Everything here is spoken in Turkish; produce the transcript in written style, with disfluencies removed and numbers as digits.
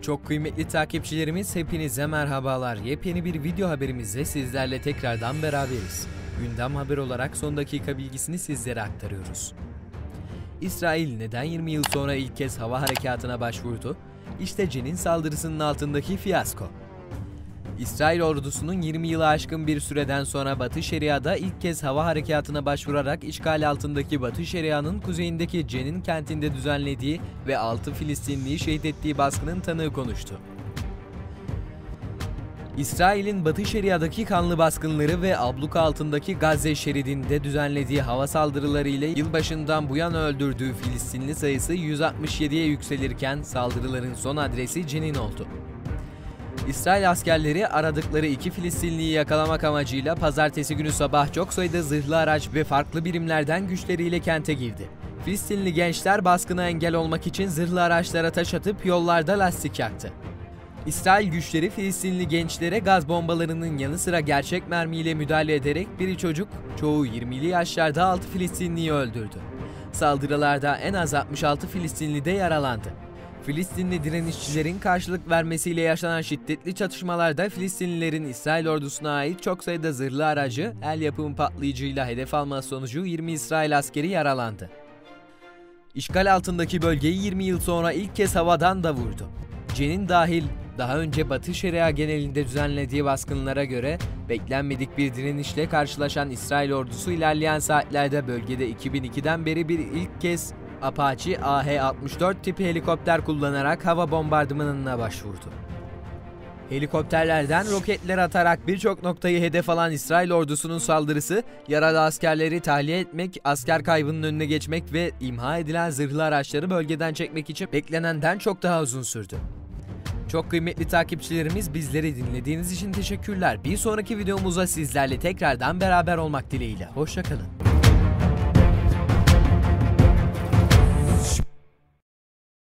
Çok kıymetli takipçilerimiz, hepinize merhabalar. Yepyeni bir video haberimizle sizlerle tekrardan beraberiz. Gündem haber olarak son dakika bilgisini sizlere aktarıyoruz. İsrail neden 20 yıl sonra ilk kez hava harekatına başvurdu? İşte Cenin saldırısının altındaki fiyasko. İsrail ordusunun 20 yılı aşkın bir süreden sonra Batı Şeria'da ilk kez hava harekatına başvurarak işgal altındaki Batı Şeria'nın kuzeyindeki Cenin kentinde düzenlediği ve 6 Filistinliyi şehit ettiği baskının tanığı konuştu. İsrail'in Batı Şeria'daki kanlı baskınları ve abluka altındaki Gazze şeridinde düzenlediği hava saldırıları ile yılbaşından bu yana öldürdüğü Filistinli sayısı 167'ye yükselirken saldırıların son adresi Cenin oldu. İsrail askerleri aradıkları 2 Filistinliyi yakalamak amacıyla pazartesi günü sabah çok sayıda zırhlı araç ve farklı birimlerden güçleriyle kente girdi. Filistinli gençler baskına engel olmak için zırhlı araçlara taş atıp yollarda lastik yaktı. İsrail güçleri Filistinli gençlere gaz bombalarının yanı sıra gerçek mermiyle müdahale ederek biri çocuk, çoğu 20'li yaşlarda 6 Filistinliyi öldürdü. Saldırılarda en az 66 Filistinli de yaralandı. Filistinli direnişçilerin karşılık vermesiyle yaşanan şiddetli çatışmalarda Filistinlilerin İsrail ordusuna ait çok sayıda zırhlı aracı, el yapımı patlayıcıyla hedef alması sonucu 20 İsrail askeri yaralandı. İşgal altındaki bölgeyi 20 yıl sonra ilk kez havadan da vurdu. Cenin dahil daha önce Batı Şeria genelinde düzenlediği baskınlara göre beklenmedik bir direnişle karşılaşan İsrail ordusu ilerleyen saatlerde bölgede 2002'den beri bir ilk kez Apache AH-64 tipi helikopter kullanarak hava bombardımanına başvurdu. Helikopterlerden roketler atarak birçok noktayı hedef alan İsrail ordusunun saldırısı, yaralı askerleri tahliye etmek, asker kaybının önüne geçmek ve imha edilen zırhlı araçları bölgeden çekmek için beklenenden çok daha uzun sürdü. Çok kıymetli takipçilerimiz, bizleri dinlediğiniz için teşekkürler. Bir sonraki videomuzda sizlerle tekrardan beraber olmak dileğiyle. Hoşça kalın.